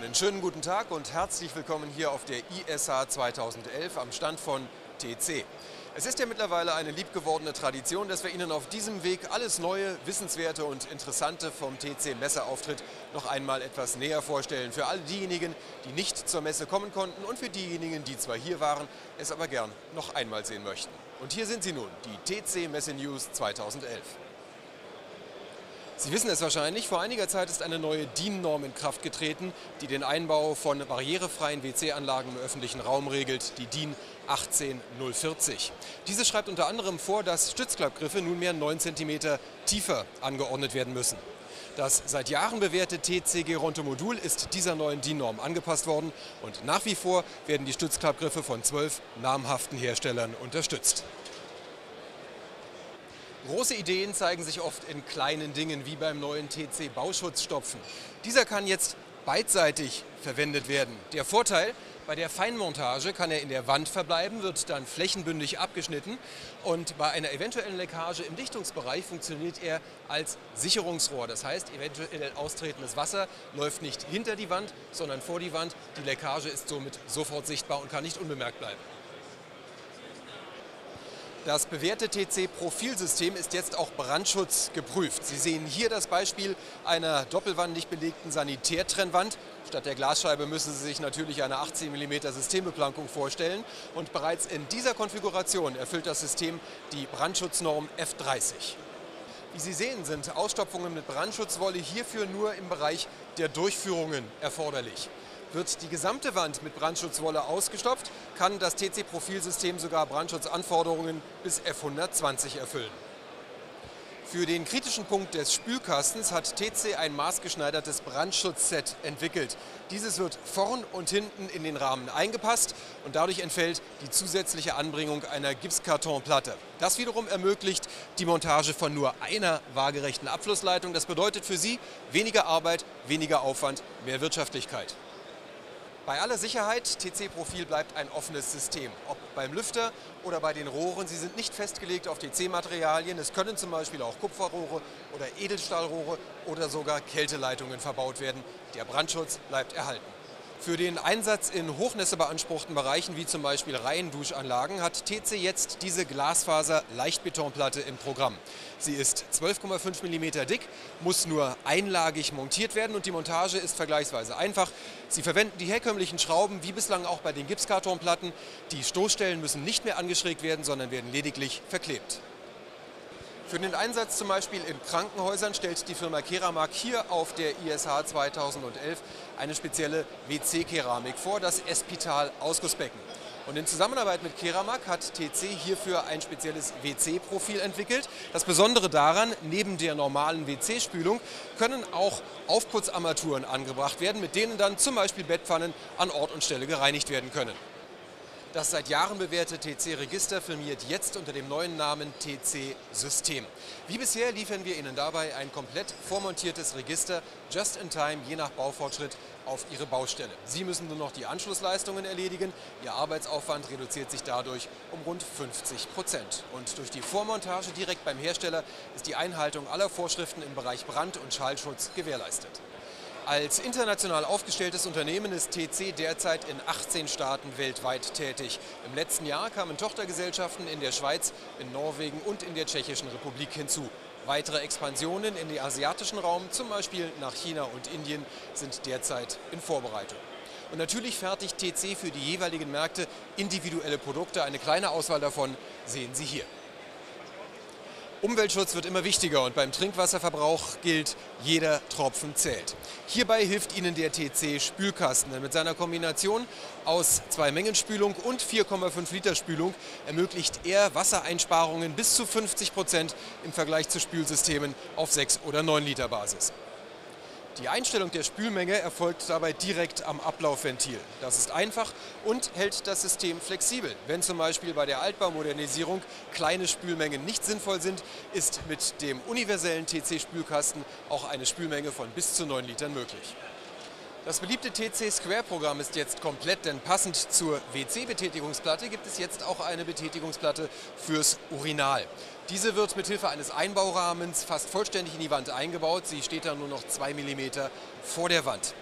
Einen schönen guten Tag und herzlich willkommen hier auf der ISH 2011 am Stand von TC. Es ist ja mittlerweile eine liebgewordene Tradition, dass wir Ihnen auf diesem Weg alles Neue, Wissenswerte und Interessante vom TC-Messeauftritt noch einmal etwas näher vorstellen. Für all diejenigen, die nicht zur Messe kommen konnten und für diejenigen, die zwar hier waren, es aber gern noch einmal sehen möchten. Und hier sind sie nun, die TC Messe News 2011. Sie wissen es wahrscheinlich, vor einiger Zeit ist eine neue DIN-Norm in Kraft getreten, die den Einbau von barrierefreien WC-Anlagen im öffentlichen Raum regelt, die DIN 18040. Diese schreibt unter anderem vor, dass Stützklappgriffe nunmehr 9 cm tiefer angeordnet werden müssen. Das seit Jahren bewährte TC-Geronto-Modul ist dieser neuen DIN-Norm angepasst worden und nach wie vor werden die Stützklappgriffe von 12 namhaften Herstellern unterstützt. Große Ideen zeigen sich oft in kleinen Dingen, wie beim neuen TC-Bauschutzstopfen. Dieser kann jetzt beidseitig verwendet werden. Der Vorteil: bei der Feinmontage kann er in der Wand verbleiben, wird dann flächenbündig abgeschnitten und bei einer eventuellen Leckage im Dichtungsbereich funktioniert er als Sicherungsrohr. Das heißt, eventuell austretendes Wasser läuft nicht hinter die Wand, sondern vor die Wand. Die Leckage ist somit sofort sichtbar und kann nicht unbemerkt bleiben. Das bewährte TC-Profilsystem ist jetzt auch brandschutzgeprüft. Sie sehen hier das Beispiel einer doppelwandig belegten Sanitärtrennwand. Statt der Glasscheibe müssen Sie sich natürlich eine 18 mm Systembeplankung vorstellen. Und bereits in dieser Konfiguration erfüllt das System die Brandschutznorm F30. Wie Sie sehen, sind Ausstopfungen mit Brandschutzwolle hierfür nur im Bereich der Durchführungen erforderlich. Wird die gesamte Wand mit Brandschutzwolle ausgestopft, kann das TC-Profilsystem sogar Brandschutzanforderungen bis F120 erfüllen. Für den kritischen Punkt des Spülkastens hat TC ein maßgeschneidertes Brandschutzset entwickelt. Dieses wird vorn und hinten in den Rahmen eingepasst und dadurch entfällt die zusätzliche Anbringung einer Gipskartonplatte. Das wiederum ermöglicht die Montage von nur einer waagerechten Abflussleitung. Das bedeutet für Sie weniger Arbeit, weniger Aufwand, mehr Wirtschaftlichkeit. Bei aller Sicherheit, TC-Profil bleibt ein offenes System, ob beim Lüfter oder bei den Rohren. Sie sind nicht festgelegt auf TC-Materialien. Es können zum Beispiel auch Kupferrohre oder Edelstahlrohre oder sogar Kälteleitungen verbaut werden. Der Brandschutz bleibt erhalten. Für den Einsatz in hochnässebeanspruchten Bereichen wie zum Beispiel Reihenduschanlagen hat TC jetzt diese Glasfaser-Leichtbetonplatte im Programm. Sie ist 12,5 mm dick, muss nur einlagig montiert werden und die Montage ist vergleichsweise einfach. Sie verwenden die herkömmlichen Schrauben wie bislang auch bei den Gipskartonplatten. Die Stoßstellen müssen nicht mehr angeschrägt werden, sondern werden lediglich verklebt. Für den Einsatz zum Beispiel in Krankenhäusern stellt die Firma Keramark hier auf der ISH 2011 eine spezielle WC-Keramik vor, das Espital-Ausgussbecken. Und in Zusammenarbeit mit Keramark hat TC hierfür ein spezielles WC-Profil entwickelt. Das Besondere daran: neben der normalen WC-Spülung können auch Aufputzarmaturen angebracht werden, mit denen dann zum Beispiel Bettpfannen an Ort und Stelle gereinigt werden können. Das seit Jahren bewährte TC-Register firmiert jetzt unter dem neuen Namen TC-System. Wie bisher liefern wir Ihnen dabei ein komplett vormontiertes Register, just in time, je nach Baufortschritt, auf Ihre Baustelle. Sie müssen nur noch die Anschlussleistungen erledigen. Ihr Arbeitsaufwand reduziert sich dadurch um rund 50%. Und durch die Vormontage direkt beim Hersteller ist die Einhaltung aller Vorschriften im Bereich Brand- und Schallschutz gewährleistet. Als international aufgestelltes Unternehmen ist TC derzeit in 18 Staaten weltweit tätig. Im letzten Jahr kamen Tochtergesellschaften in der Schweiz, in Norwegen und in der Tschechischen Republik hinzu. Weitere Expansionen in den asiatischen Raum, zum Beispiel nach China und Indien, sind derzeit in Vorbereitung. Und natürlich fertigt TC für die jeweiligen Märkte individuelle Produkte. Eine kleine Auswahl davon sehen Sie hier. Umweltschutz wird immer wichtiger und beim Trinkwasserverbrauch gilt: jeder Tropfen zählt. Hierbei hilft Ihnen der TC-Spülkasten, denn mit seiner Kombination aus 2-Mengen-Spülung und 4,5 Liter Spülung ermöglicht er Wassereinsparungen bis zu 50% im Vergleich zu Spülsystemen auf 6 oder 9 Liter Basis. Die Einstellung der Spülmenge erfolgt dabei direkt am Ablaufventil. Das ist einfach und hält das System flexibel. Wenn zum Beispiel bei der Altbaumodernisierung kleine Spülmengen nicht sinnvoll sind, ist mit dem universellen TC-Spülkasten auch eine Spülmenge von bis zu 9 Litern möglich. Das beliebte TC-Square-Programm ist jetzt komplett, denn passend zur WC-Betätigungsplatte gibt es jetzt auch eine Betätigungsplatte fürs Urinal. Diese wird mithilfe eines Einbaurahmens fast vollständig in die Wand eingebaut. Sie steht dann nur noch 2 mm vor der Wand.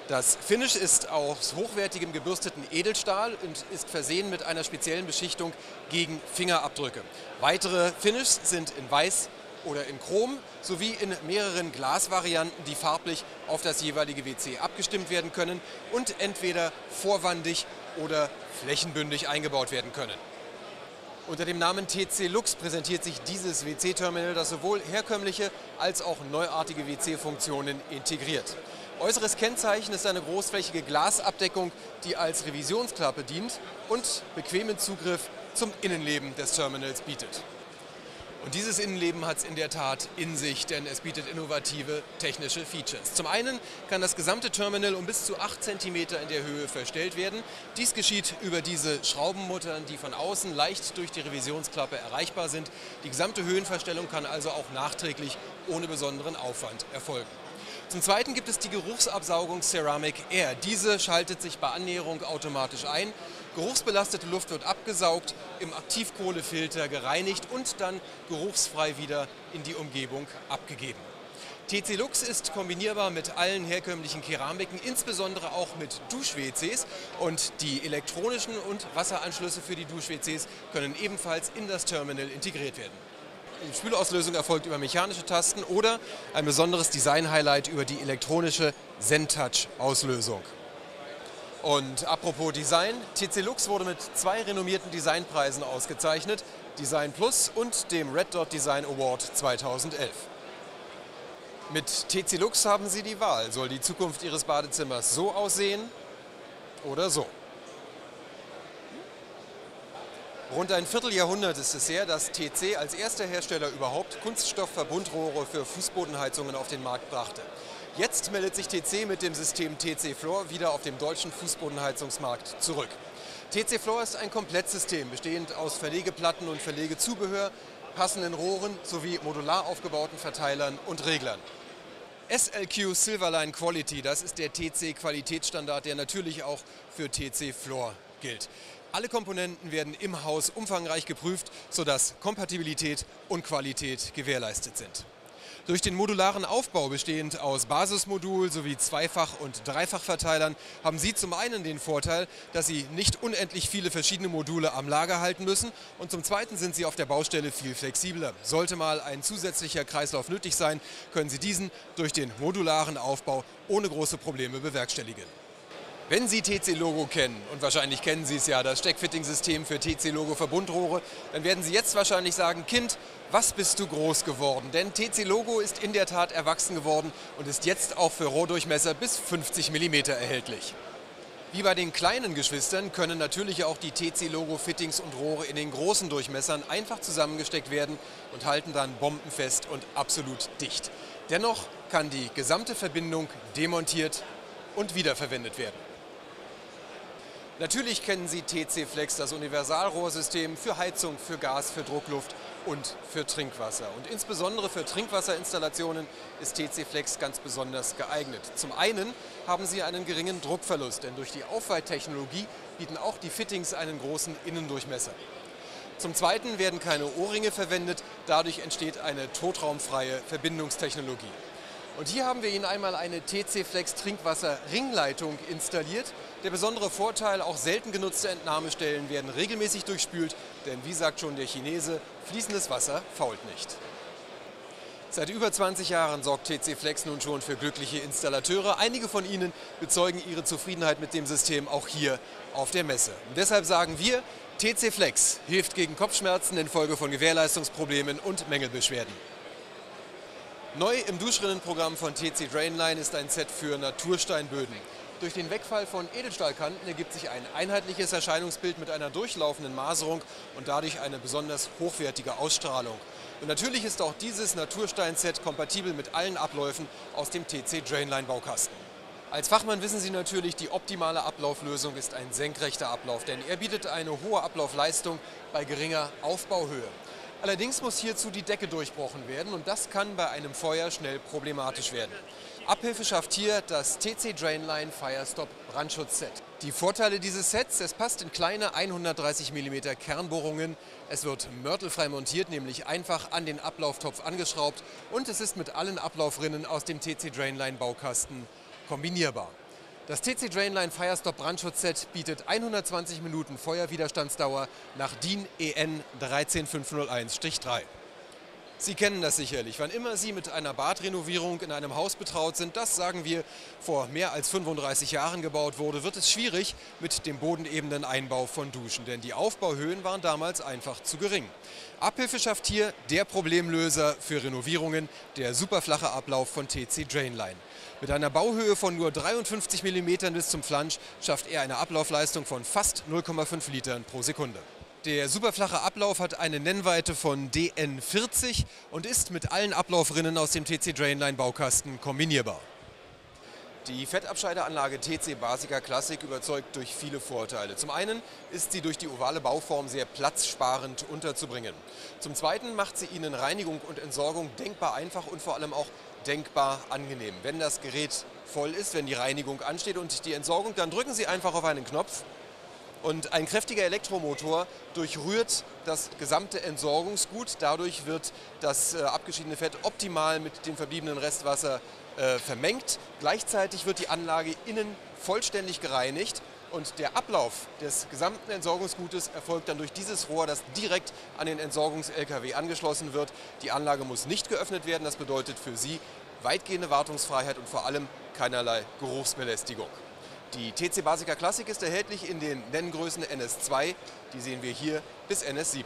Das Finish ist aus hochwertigem gebürsteten Edelstahl und ist versehen mit einer speziellen Beschichtung gegen Fingerabdrücke. Weitere Finishes sind in Weiß oder in Chrom sowie in mehreren Glasvarianten, die farblich auf das jeweilige WC abgestimmt werden können und entweder vorwandig oder flächenbündig eingebaut werden können. Unter dem Namen TC Lux präsentiert sich dieses WC-Terminal, das sowohl herkömmliche als auch neuartige WC-Funktionen integriert. Äußeres Kennzeichen ist eine großflächige Glasabdeckung, die als Revisionsklappe dient und bequemen Zugriff zum Innenleben des Terminals bietet. Und dieses Innenleben hat es in der Tat in sich, denn es bietet innovative technische Features. Zum einen kann das gesamte Terminal um bis zu 8 cm in der Höhe verstellt werden. Dies geschieht über diese Schraubenmuttern, die von außen leicht durch die Revisionsklappe erreichbar sind. Die gesamte Höhenverstellung kann also auch nachträglich ohne besonderen Aufwand erfolgen. Zum Zweiten gibt es die Geruchsabsaugung Ceramic Air. Diese schaltet sich bei Annäherung automatisch ein. Geruchsbelastete Luft wird abgesaugt, im Aktivkohlefilter gereinigt und dann geruchsfrei wieder in die Umgebung abgegeben. TC Lux ist kombinierbar mit allen herkömmlichen Keramiken, insbesondere auch mit Dusch-WCs, und die elektronischen und Wasseranschlüsse für die Dusch-WCs können ebenfalls in das Terminal integriert werden. Die Spülauslösung erfolgt über mechanische Tasten oder ein besonderes Design-Highlight über die elektronische Zen-Touch-Auslösung. Und apropos Design, TC Lux wurde mit 2 renommierten Designpreisen ausgezeichnet, Design Plus und dem Red Dot Design Award 2011. Mit TC Lux haben Sie die Wahl, soll die Zukunft Ihres Badezimmers so aussehen oder so. Rund ein Vierteljahrhundert ist es her, dass TC als erster Hersteller überhaupt Kunststoffverbundrohre für Fußbodenheizungen auf den Markt brachte. Jetzt meldet sich TC mit dem System TC Floor wieder auf dem deutschen Fußbodenheizungsmarkt zurück. TC Floor ist ein Komplettsystem, bestehend aus Verlegeplatten und Verlegezubehör, passenden Rohren sowie modular aufgebauten Verteilern und Reglern. SLQ Silverline Quality, das ist der TC-Qualitätsstandard, der natürlich auch für TC Floor gilt. Alle Komponenten werden im Haus umfangreich geprüft, sodass Kompatibilität und Qualität gewährleistet sind. Durch den modularen Aufbau, bestehend aus Basismodul sowie Zweifach- und Dreifachverteilern, haben Sie zum einen den Vorteil, dass Sie nicht unendlich viele verschiedene Module am Lager halten müssen, und zum zweiten sind Sie auf der Baustelle viel flexibler. Sollte mal ein zusätzlicher Kreislauf nötig sein, können Sie diesen durch den modularen Aufbau ohne große Probleme bewerkstelligen. Wenn Sie TC-Logo kennen, und wahrscheinlich kennen Sie es ja, das Steckfitting-System für TC-Logo-Verbundrohre, dann werden Sie jetzt wahrscheinlich sagen: Kind, was bist du groß geworden? Denn TC-Logo ist in der Tat erwachsen geworden und ist jetzt auch für Rohrdurchmesser bis 50 mm erhältlich. Wie bei den kleinen Geschwistern können natürlich auch die TC-Logo-Fittings und Rohre in den großen Durchmessern einfach zusammengesteckt werden und halten dann bombenfest und absolut dicht. Dennoch kann die gesamte Verbindung demontiert und wiederverwendet werden. Natürlich kennen Sie TC Flex, das Universalrohrsystem für Heizung, für Gas, für Druckluft und für Trinkwasser. Und insbesondere für Trinkwasserinstallationen ist TC Flex ganz besonders geeignet. Zum einen haben Sie einen geringen Druckverlust, denn durch die Aufweittechnologie bieten auch die Fittings einen großen Innendurchmesser. Zum zweiten werden keine Ohrringe verwendet, dadurch entsteht eine totraumfreie Verbindungstechnologie. Und hier haben wir Ihnen einmal eine TC Flex Trinkwasser-Ringleitung installiert. Der besondere Vorteil: auch selten genutzte Entnahmestellen werden regelmäßig durchspült, denn wie sagt schon der Chinese, fließendes Wasser fault nicht. Seit über 20 Jahren sorgt TC Flex nun schon für glückliche Installateure. Einige von ihnen bezeugen ihre Zufriedenheit mit dem System auch hier auf der Messe. Und deshalb sagen wir, TC Flex hilft gegen Kopfschmerzen infolge von Gewährleistungsproblemen und Mängelbeschwerden. Neu im Duschrinnenprogramm von TC Drainline ist ein Set für Natursteinböden. Durch den Wegfall von Edelstahlkanten ergibt sich ein einheitliches Erscheinungsbild mit einer durchlaufenden Maserung und dadurch eine besonders hochwertige Ausstrahlung. Und natürlich ist auch dieses Naturstein-Set kompatibel mit allen Abläufen aus dem TC Drainline Baukasten. Als Fachmann wissen Sie natürlich, die optimale Ablauflösung ist ein senkrechter Ablauf, denn er bietet eine hohe Ablaufleistung bei geringer Aufbauhöhe. Allerdings muss hierzu die Decke durchbrochen werden und das kann bei einem Feuer schnell problematisch werden. Abhilfe schafft hier das TC Drainline Firestop Brandschutzset. Die Vorteile dieses Sets: es passt in kleine 130 mm Kernbohrungen, es wird mörtelfrei montiert, nämlich einfach an den Ablauftopf angeschraubt, und es ist mit allen Ablaufrinnen aus dem TC Drainline Baukasten kombinierbar. Das TC Drainline Firestop Brandschutzset bietet 120 Minuten Feuerwiderstandsdauer nach DIN EN 13501-3. Sie kennen das sicherlich. Wann immer Sie mit einer Badrenovierung in einem Haus betraut sind, das, sagen wir, vor mehr als 35 Jahren gebaut wurde, wird es schwierig mit dem bodenebenen Einbau von Duschen, denn die Aufbauhöhen waren damals einfach zu gering. Abhilfe schafft hier der Problemlöser für Renovierungen, der superflache Ablauf von TC Drainline. Mit einer Bauhöhe von nur 53 mm bis zum Flansch schafft er eine Ablaufleistung von fast 0,5 Litern pro Sekunde. Der superflache Ablauf hat eine Nennweite von DN 40 und ist mit allen Ablaufrinnen aus dem TC Drainline Baukasten kombinierbar. Die Fettabscheideranlage TC Basica Classic überzeugt durch viele Vorteile. Zum einen ist sie durch die ovale Bauform sehr platzsparend unterzubringen. Zum zweiten macht sie Ihnen Reinigung und Entsorgung denkbar einfach und vor allem auch denkbar angenehm. Wenn das Gerät voll ist, wenn die Reinigung ansteht und die Entsorgung, dann drücken Sie einfach auf einen Knopf. Und ein kräftiger Elektromotor durchrührt das gesamte Entsorgungsgut. Dadurch wird das abgeschiedene Fett optimal mit dem verbliebenen Restwasser vermengt. Gleichzeitig wird die Anlage innen vollständig gereinigt. Und der Ablauf des gesamten Entsorgungsgutes erfolgt dann durch dieses Rohr, das direkt an den Entsorgungs-LKW angeschlossen wird. Die Anlage muss nicht geöffnet werden. Das bedeutet für Sie weitgehende Wartungsfreiheit und vor allem keinerlei Geruchsbelästigung. Die TC Basica Classic ist erhältlich in den Nenngrößen NS2, die sehen wir hier, bis NS7.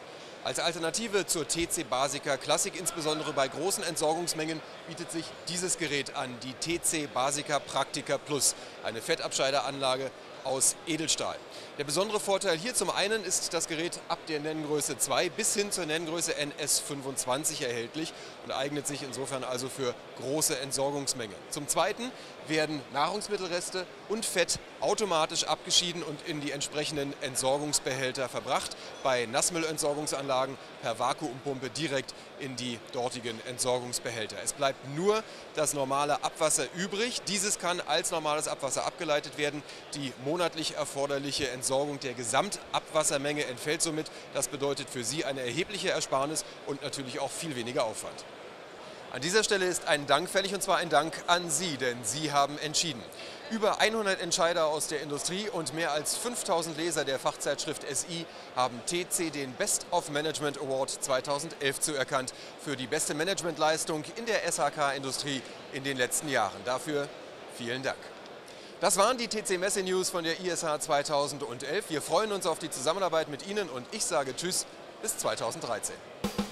Als Alternative zur TC Basica Classic, insbesondere bei großen Entsorgungsmengen, bietet sich dieses Gerät an, die TC Basica Praktica Plus, eine Fettabscheideranlage aus Edelstahl. Der besondere Vorteil hier zum einen ist das Gerät ab der Nenngröße 2 bis hin zur Nenngröße NS25 erhältlich und eignet sich insofern also für große Entsorgungsmengen. Zum zweiten werden Nahrungsmittelreste und Fett automatisch abgeschieden und in die entsprechenden Entsorgungsbehälter verbracht. Bei Nassmüllentsorgungsanlagen per Vakuumpumpe direkt in die dortigen Entsorgungsbehälter. Es bleibt nur das normale Abwasser übrig. Dieses kann als normales Abwasser abgeleitet werden. Die monatlich erforderliche Entsorgung der Gesamtabwassermenge entfällt somit. Das bedeutet für Sie eine erhebliche Ersparnis und natürlich auch viel weniger Aufwand. An dieser Stelle ist ein Dank fällig, und zwar ein Dank an Sie, denn Sie haben entschieden. Über 100 Entscheider aus der Industrie und mehr als 5000 Leser der Fachzeitschrift SI haben TC den Best of Management Award 2011 zuerkannt für die beste Managementleistung in der SHK-Industrie in den letzten Jahren. Dafür vielen Dank. Das waren die TC Messe News von der ISH 2011. Wir freuen uns auf die Zusammenarbeit mit Ihnen und ich sage Tschüss bis 2013.